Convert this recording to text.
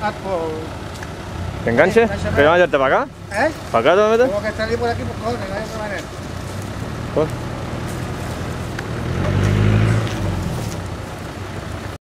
¿Te enganche? ¿Qué vas a meterte para acá? ¿Eh? ¿Para acá te vas a meter? Tengo que salir por aquí por cojones, no hay otra manera. Pues.